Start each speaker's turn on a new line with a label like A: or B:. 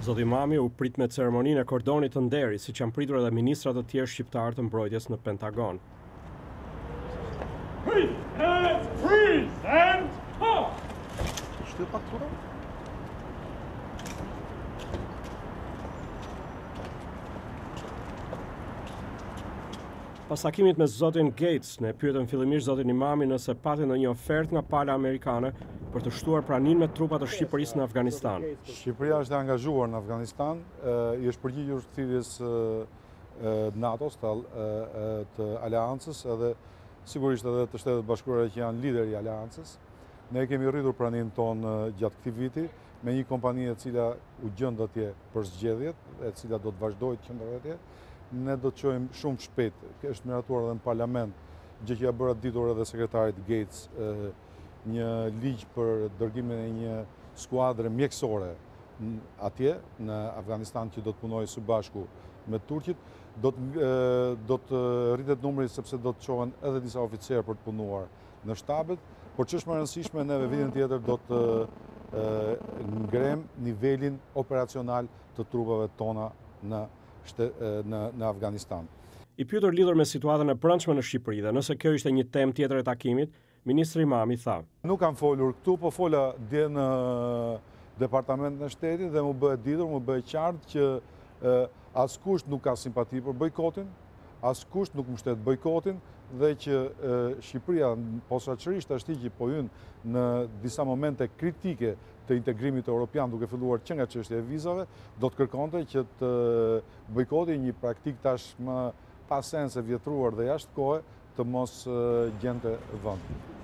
A: Zoti Imami u prit me ceremoninë e kordonit të nderit, siç janë pritur edhe ministra të tjerë shqiptar të mbrojtjes në Pentagon. Pas takimit me zotin Gates, ne pyetëm fillimisht zotin Imami nëse pati ndonjë ofertë nga pala amerikane për të shtuar praninë me trupa të Shqipërisë në Afganistan.
B: Shqipëria është e angazhuar në Afganistan, i është përgjigjur thirrjes NATO-s, të aleancës, edhe sigurisht edhe të Shtetet Bashkuara që janë lideri i aleancës. Ne kemi rritur praninë tonë gjatë këtij viti me një kompani e cila u gjend atje për zgjedhjet, e cila do të vazhdojë të qëndrojë atje. Ne do të çojmë shumë shpejt, është miratuar edhe në parlament, gjë që ja bëra ditur edhe sekretarit Gates, një ligj për dërgimin e një skuadre mjekësore atje në Afganistan që do të punojë së bashku me turqit. Do të rritet numri sepse do të çohen edhe disa oficerë për të punuar në shtabet, por ç'është më e rëndësishme, neve vitin tjetër do të ngrem nivelin operacional të trupave tona në Afganistan.
A: I pyetur lidhur me situatën e brendshme në Shqipëri dhe nëse kjo ishte një temë tjetër e takimit, ministri Imami tha:
B: Nuk kam folur këtu, po fola dje në Departamentin e Shtetit dhe më bëhet ditur, më bëhet qartë që askush nuk ka simpati për bojkotin, askush nuk mbështet bojkotin dhe që Shqipëria posaçërisht ashtu që po hyn në disa momente kritike të integrimit europian duke filluar që nga çështja e vizave, do të kërkonte që të bojkoti një praktik tashmë pa sens e vjetruar dhe jashtë kohe të mos gjente vend.